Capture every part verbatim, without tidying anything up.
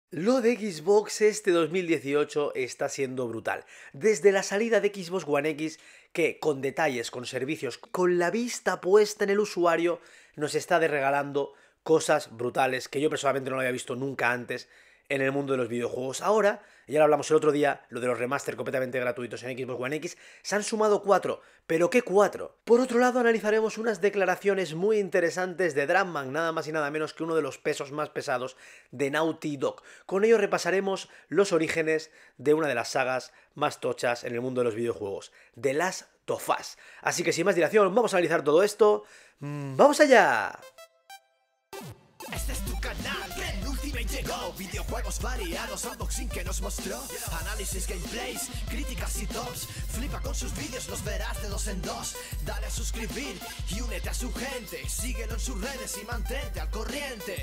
Lo de Xbox este dos mil dieciocho está siendo brutal. Desde la salida de Xbox One X, que con detalles, con servicios, con la vista puesta en el usuario, nos está de regalando cosas brutales que yo personalmente no lo había visto nunca antes en el mundo de los videojuegos. Ahora, ya lo hablamos el otro día, lo de los remaster completamente gratuitos en Xbox One X, se han sumado cuatro. ¿Pero qué cuatro? Por otro lado, analizaremos unas declaraciones muy interesantes de Druckmann, nada más y nada menos que uno de los pesos más pesados de Naughty Dog. Con ello repasaremos los orígenes de una de las sagas más tochas en el mundo de los videojuegos, The Last of Us. Así que sin más dilación, vamos a analizar todo esto. ¡Vamos allá! Este es tu canal, Ren Ultimate llegó. Videojuegos variados, unboxing que nos mostró. Análisis, gameplays, críticas y tops. Flipa con sus vídeos, los verás de dos en dos. Dale a suscribir y únete a su gente. Síguelo en sus redes y mantente al corriente.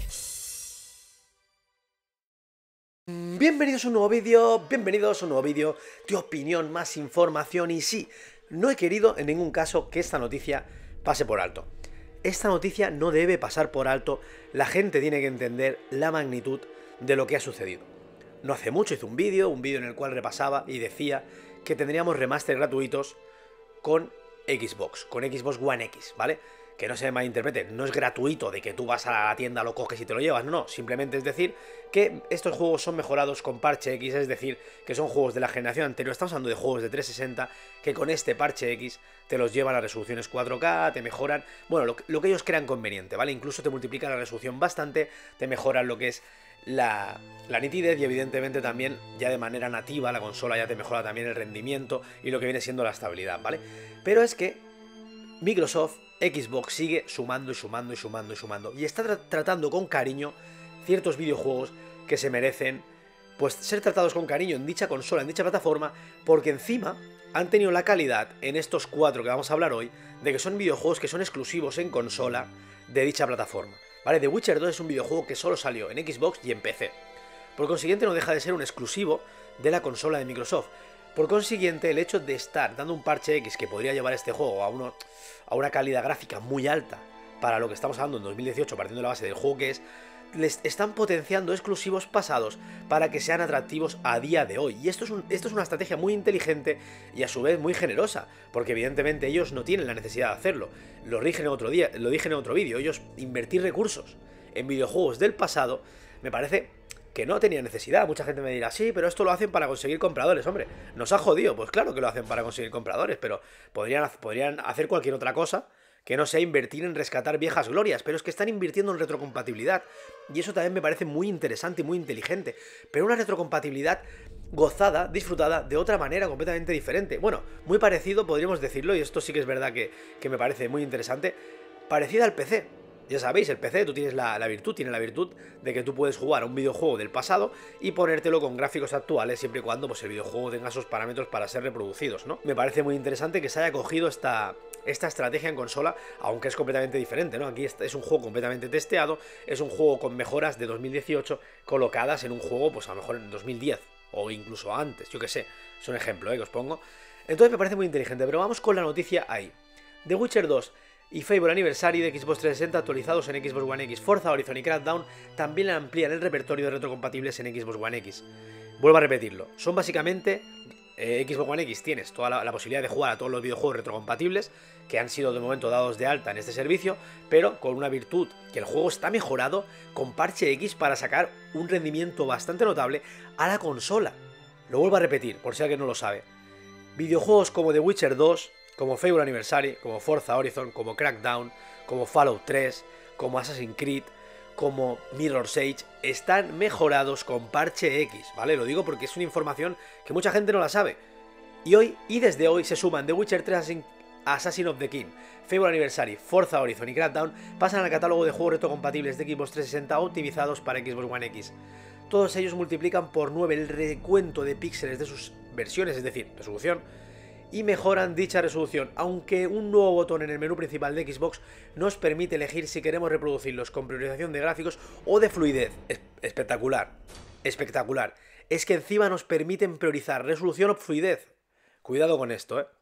Bienvenidos a un nuevo vídeo, bienvenidos a un nuevo vídeo de opinión, más información. Y sí, no he querido en ningún caso que esta noticia pase por alto. Esta noticia no debe pasar por alto, la gente tiene que entender la magnitud de lo que ha sucedido. No hace mucho hice un vídeo, un vídeo en el cual repasaba y decía que tendríamos remaster gratuitos con Xbox, con Xbox One X, ¿vale? Que no se me malinterprete, no es gratuito de que tú vas a la tienda, lo coges y te lo llevas, no, no, simplemente es decir que estos juegos son mejorados con parche X, es decir, que son juegos de la generación anterior, estamos hablando de juegos de trescientos sesenta, que con este parche X te los llevan a resoluciones cuatro K, te mejoran, bueno, lo, lo que ellos crean conveniente, ¿vale? Incluso te multiplican la resolución bastante, te mejoran lo que es la, la nitidez y evidentemente también ya de manera nativa la consola ya te mejora también el rendimiento y lo que viene siendo la estabilidad, ¿vale? Pero es que Microsoft, Xbox sigue sumando y sumando y sumando y sumando y está tra tratando con cariño ciertos videojuegos que se merecen pues ser tratados con cariño en dicha consola, en dicha plataforma, porque encima han tenido la calidad en estos cuatro que vamos a hablar hoy de que son videojuegos que son exclusivos en consola de dicha plataforma, ¿vale? The Witcher dos es un videojuego que solo salió en Xbox y en P C, por consiguiente no deja de ser un exclusivo de la consola de Microsoft. Por consiguiente, el hecho de estar dando un parche X que podría llevar este juego a, uno, a una calidad gráfica muy alta para lo que estamos hablando en dos mil dieciocho, partiendo de la base del juego que es, les están potenciando exclusivos pasados para que sean atractivos a día de hoy. Y esto es, un, esto es una estrategia muy inteligente y a su vez muy generosa, porque evidentemente ellos no tienen la necesidad de hacerlo. Lo dije en otro día, lo dije en otro vídeo, ellos invertir recursos en videojuegos del pasado me parece que no tenía necesidad. Mucha gente me dirá, sí, pero esto lo hacen para conseguir compradores. Hombre, nos ha jodido. Pues claro que lo hacen para conseguir compradores, pero podrían, podrían hacer cualquier otra cosa que no sea invertir en rescatar viejas glorias, pero es que están invirtiendo en retrocompatibilidad. Y eso también me parece muy interesante y muy inteligente. Pero una retrocompatibilidad gozada, disfrutada de otra manera completamente diferente. Bueno, muy parecido, podríamos decirlo, y esto sí que es verdad que, que me parece muy interesante, parecida al P C. Ya sabéis, el P C, tú tienes la, la virtud, tiene la virtud de que tú puedes jugar a un videojuego del pasado y ponértelo con gráficos actuales siempre y cuando pues, el videojuego tenga esos parámetros para ser reproducidos, ¿no? Me parece muy interesante que se haya cogido esta, esta estrategia en consola, aunque es completamente diferente, ¿no? Aquí es un juego completamente testeado, es un juego con mejoras de dos mil dieciocho colocadas en un juego, pues a lo mejor en dos mil diez o incluso antes, yo qué sé, es un ejemplo, ¿eh? Que os pongo. Entonces me parece muy inteligente, pero vamos con la noticia ahí. The Witcher dos y Fable Anniversary de Xbox trescientos sesenta actualizados en Xbox One X, Forza Horizon y Crackdown también amplían el repertorio de retrocompatibles en Xbox One X. Vuelvo a repetirlo, son básicamente, eh, Xbox One X tienes toda la, la posibilidad de jugar a todos los videojuegos retrocompatibles que han sido de momento dados de alta en este servicio, pero con una virtud, que el juego está mejorado con parche X para sacar un rendimiento bastante notable a la consola. Lo vuelvo a repetir, por si alguien no lo sabe. Videojuegos como The Witcher dos, como Fable Anniversary, como Forza Horizon, como Crackdown, como Fallout tres, como Assassin's Creed, como Mirror's Edge, están mejorados con parche X, ¿vale? Lo digo porque es una información que mucha gente no la sabe. Y hoy, y desde hoy, se suman The Witcher tres, Assassin of the King, Fable Anniversary, Forza Horizon y Crackdown, pasan al catálogo de juegos retrocompatibles de Xbox trescientos sesenta optimizados para Xbox One X. Todos ellos multiplican por nueve el recuento de píxeles de sus versiones, es decir, resolución, y mejoran dicha resolución, aunque un nuevo botón en el menú principal de Xbox nos permite elegir si queremos reproducirlos con priorización de gráficos o de fluidez. Es espectacular, espectacular. Es que encima nos permiten priorizar resolución o fluidez. Cuidado con esto, ¿eh?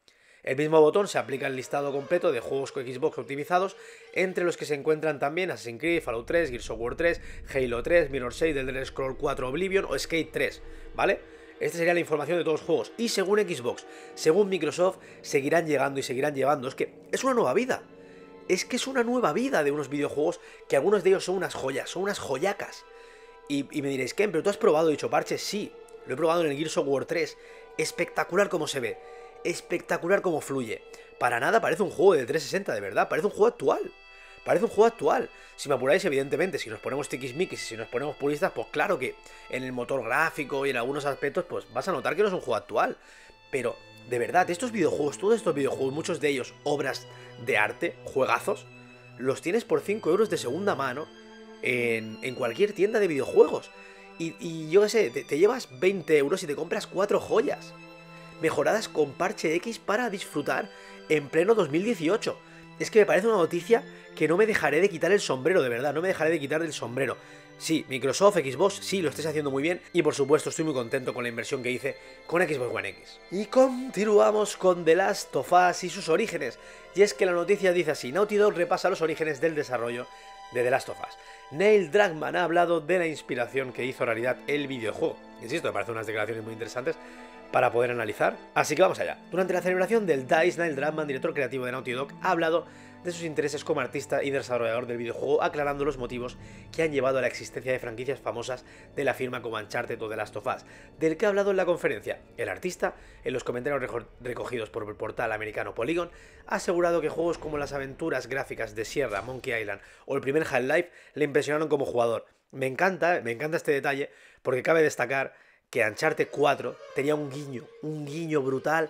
El mismo botón se aplica al listado completo de juegos con Xbox optimizados, entre los que se encuentran también Assassin's Creed, Fallout tres, Gears of War tres, Halo tres, Mirror's Edge, Elder Scrolls cuatro Oblivion o Skate tres, ¿vale? Esta sería la información de todos los juegos. Y según Xbox, según Microsoft, seguirán llegando y seguirán llevando. Es que es una nueva vida. Es que es una nueva vida de unos videojuegos que algunos de ellos son unas joyas, son unas joyacas. Y, y me diréis, Ken, ¿pero tú has probado dicho parche? Sí, lo he probado en el Gears of War tres. Espectacular como se ve. Espectacular como fluye. Para nada parece un juego de trescientos sesenta, de verdad. Parece un juego actual. Parece un juego actual. Si me apuráis, evidentemente, si nos ponemos tiquismiquis y si nos ponemos puristas, pues claro que en el motor gráfico y en algunos aspectos, pues vas a notar que no es un juego actual. Pero, de verdad, estos videojuegos, todos estos videojuegos, muchos de ellos obras de arte, juegazos, los tienes por cinco euros de segunda mano en, en cualquier tienda de videojuegos. Y, y yo qué sé, te, te llevas veinte euros y te compras cuatro joyas mejoradas con parche X para disfrutar en pleno dos mil dieciocho. Es que me parece una noticia que no me dejaré de quitar el sombrero, de verdad, no me dejaré de quitar el sombrero. Sí, Microsoft, Xbox, sí, lo estáis haciendo muy bien y por supuesto estoy muy contento con la inversión que hice con Xbox One X. Y continuamos con The Last of Us y sus orígenes. Y es que la noticia dice así: Naughty Dog repasa los orígenes del desarrollo de The Last of Us. Neil Druckmann ha hablado de la inspiración que hizo realidad el videojuego. Insisto, me parecen unas declaraciones muy interesantes para poder analizar. Así que vamos allá. Durante la celebración del D I C E, Neil Druckmann, director creativo de Naughty Dog, ha hablado de sus intereses como artista y desarrollador del videojuego, aclarando los motivos que han llevado a la existencia de franquicias famosas de la firma como Uncharted o The Last of Us, del que ha hablado en la conferencia. El artista, en los comentarios recogidos por el portal americano Polygon, ha asegurado que juegos como las aventuras gráficas de Sierra, Monkey Island o el primer Half-Life le impresionaron como jugador. Me encanta, me encanta este detalle, porque cabe destacar que Uncharted cuatro tenía un guiño, un guiño brutal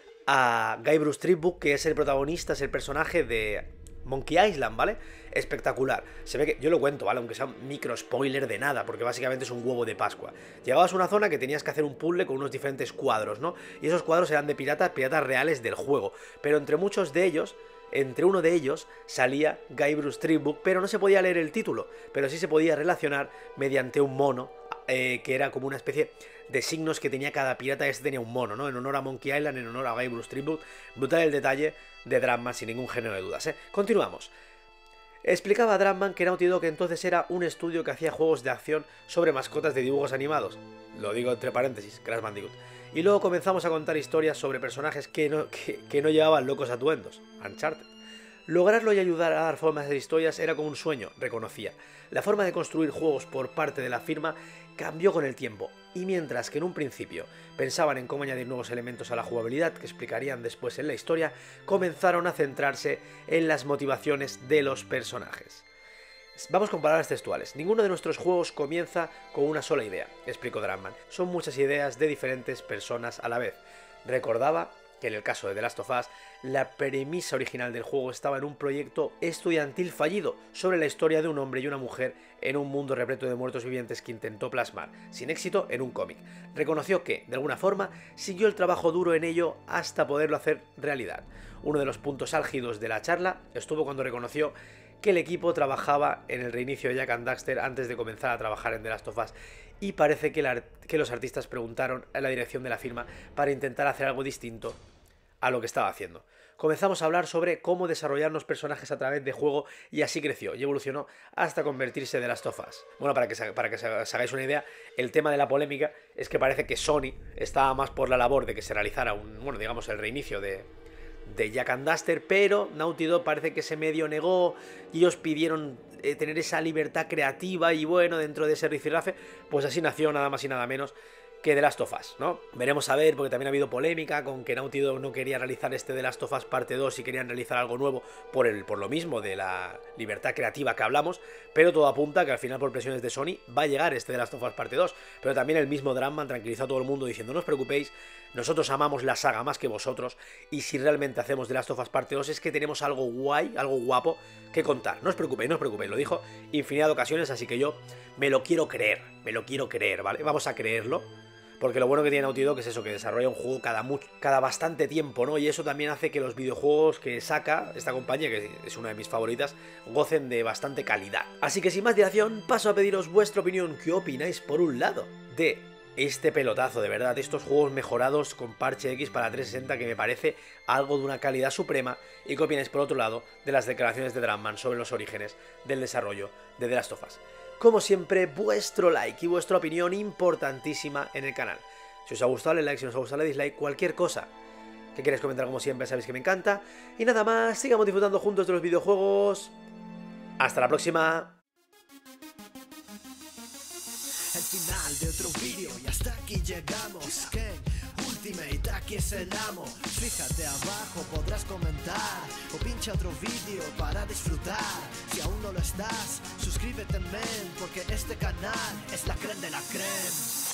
a Guybrush Threepwood, que es el protagonista, es el personaje de Monkey Island, ¿vale? Espectacular. Se ve que, yo lo cuento, ¿vale? Aunque sea un micro spoiler de nada, porque básicamente es un huevo de Pascua. Llegabas a una zona que tenías que hacer un puzzle con unos diferentes cuadros, ¿no? Y esos cuadros eran de piratas, piratas reales del juego. Pero entre muchos de ellos, entre uno de ellos, salía Guybrush Threepwood, pero no se podía leer el título, pero sí se podía relacionar mediante un mono, eh, que era como una especie de signos que tenía cada pirata. Este tenía un mono, ¿no? En honor a Monkey Island, en honor a Guybrush Threepwood. Brutal el detalle de Druckmann, sin ningún género de dudas, ¿eh? Continuamos. Explicaba Druckmann que Naughty Dog entonces era un estudio que hacía juegos de acción sobre mascotas de dibujos animados. Lo digo entre paréntesis, Crash Bandicoot. Y luego comenzamos a contar historias sobre personajes que no, que, que no llevaban locos atuendos. Uncharted. Lograrlo y ayudar a dar forma a esas historias era como un sueño, reconocía. La forma de construir juegos por parte de la firma cambió con el tiempo, y mientras que en un principio pensaban en cómo añadir nuevos elementos a la jugabilidad que explicarían después en la historia, comenzaron a centrarse en las motivaciones de los personajes. Vamos con palabras textuales. Ninguno de nuestros juegos comienza con una sola idea, explicó Druckmann. Son muchas ideas de diferentes personas a la vez. Recordaba que en el caso de The Last of Us, la premisa original del juego estaba en un proyecto estudiantil fallido sobre la historia de un hombre y una mujer en un mundo repleto de muertos vivientes que intentó plasmar, sin éxito, en un cómic. Reconoció que, de alguna forma, siguió el trabajo duro en ello hasta poderlo hacer realidad. Uno de los puntos álgidos de la charla estuvo cuando reconoció que el equipo trabajaba en el reinicio de Jak and Daxter antes de comenzar a trabajar en The Last of Us, y parece que, la, que los artistas preguntaron a la dirección de la firma para intentar hacer algo distinto a lo que estaba haciendo. Comenzamos a hablar sobre cómo desarrollar los personajes a través de juego, y así creció y evolucionó hasta convertirse en The Last of Us. Bueno, para que, para que os hagáis una idea, el tema de la polémica es que parece que Sony estaba más por la labor de que se realizara un, bueno, digamos, el reinicio de, de Jak and Daxter, pero Naughty Dog parece que se medio negó y ellos pidieron eh, tener esa libertad creativa, y bueno, dentro de ese rifirrafe, pues así nació nada más y nada menos que The Last of Us, ¿no? Veremos a ver, porque también ha habido polémica con que Naughty Dog no quería realizar este The Last of Us parte dos y querían realizar algo nuevo por, el, por lo mismo de la libertad creativa que hablamos, pero todo apunta que al final, por presiones de Sony, va a llegar este The Last of Us parte dos, pero también el mismo Druckmann tranquilizó a todo el mundo diciendo: no os preocupéis, nosotros amamos la saga más que vosotros, y si realmente hacemos The Last of Us parte dos es que tenemos algo guay, algo guapo que contar. No os preocupéis, no os preocupéis, lo dijo infinidad de ocasiones, así que yo me lo quiero creer, me lo quiero creer, ¿vale? Vamos a creerlo. Porque lo bueno que tiene Naughty Dog es eso, que desarrolla un juego cada, mucho, cada bastante tiempo, ¿no? Y eso también hace que los videojuegos que saca esta compañía, que es una de mis favoritas, gocen de bastante calidad. Así que sin más dilación, paso a pediros vuestra opinión. ¿Qué opináis, por un lado, de este pelotazo, de verdad, estos juegos mejorados con parche X para trescientos sesenta que me parece algo de una calidad suprema. ¿Y qué opináis, por otro lado, de las declaraciones de Druckmann sobre los orígenes del desarrollo de The Last of Us? Como siempre, vuestro like y vuestra opinión importantísima en el canal. Si os ha gustado, dale like, si no os ha gustado, dale dislike, cualquier cosa que queráis comentar, como siempre, sabéis que me encanta. Y nada más, sigamos disfrutando juntos de los videojuegos. ¡Hasta la próxima! El final de otro vídeo y hasta aquí llegamos. Ken Ultimate, aquí es el amo. Fíjate abajo, podrás comentar o pincha otro vídeo para disfrutar. Si aún no lo estás, suscríbete, men, porque este canal es la creme de la creme.